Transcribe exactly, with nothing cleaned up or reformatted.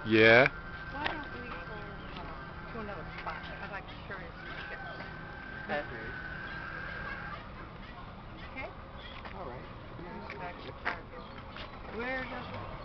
Yeah. Why don't we go uh, to another spot? I'd like to curious to go. Okay. Okay? All right. Bring Yes. it back to the target. Where does it